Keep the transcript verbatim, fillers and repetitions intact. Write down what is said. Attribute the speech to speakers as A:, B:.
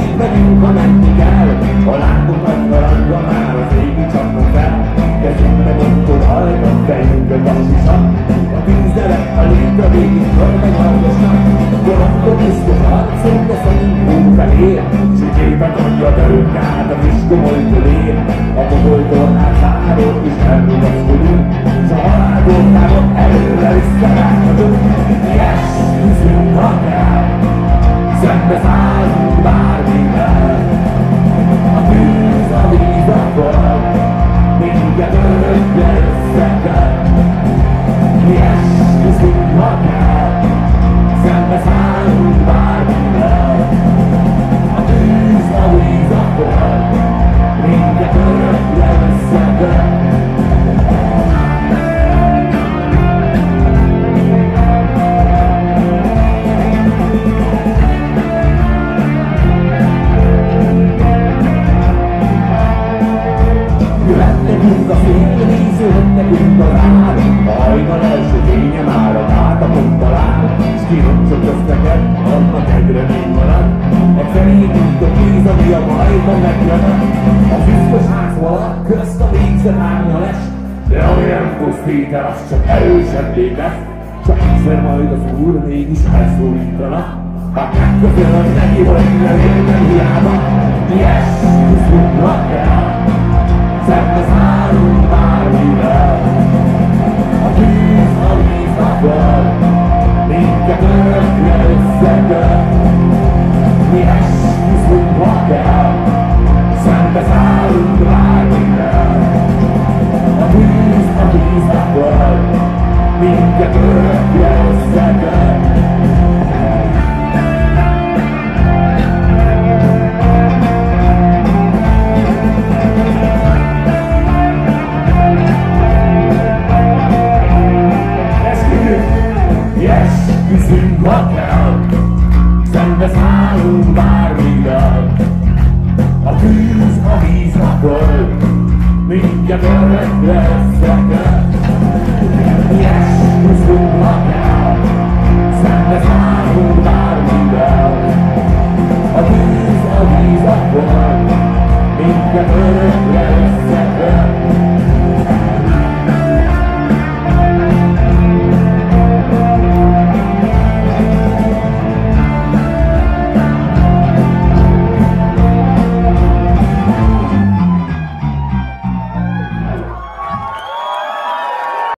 A: így megyünk, ha menni kell. A lámpok nagyra rangja már az égi csapnak fel. Kezünkbe bontott hajtat, fejünkbe basszisak. A tűzdelek, a létre végig körbenyalgasnak. Korongok biztos harcunk, de szemünk hú fehér. Sütjében adja törünk át a friss komoly kövér. A pokoltól át záró és elrugaszkodunk. S a halálgókában előre visszarághatunk. Yes, hiszünk, ha kell. Szembe szállunk bármivel. A tűz, a víz, a föld, minket örökre összeköt. Mi esküszünk, ha kell. Szembe szállunk bármivel. A tűz, a víz, a föld, minket örökre összeköt. Nekünk a fél víz, jöhet nekünk az ár. A hajnal első fénye már a hátapon talál. S kironcsok közt neked, annak egy remény marad. Egy felénünk a víz, ami a bajban megjön. A biztos ház valak közt a végzet árnyal es. De ami nem pusztít el, az csak erősebbé tesz. Csak egyszer majd az úr mégis elszólítanak. Hát megköszönöm neki, hogy nem értem hiába. Mi esküszünk, ha kell. Szembe szállunk bármivel. A tűz, a víz, a föld, minket örökre összeköt. Mi esküszünk, ha kell. Szembe szállunk bármivel. A tűz, a víz, a föld, minket örökre összeköt. Esküszünk, ha kell, szembe szállunk bármivel. A tűz, a víz, a föld, minket örökre összeköt. Mi esküszünk, ha kell, szembe szállunk bármivel. A tűz, a víz, a föld, minket örökre összeköt.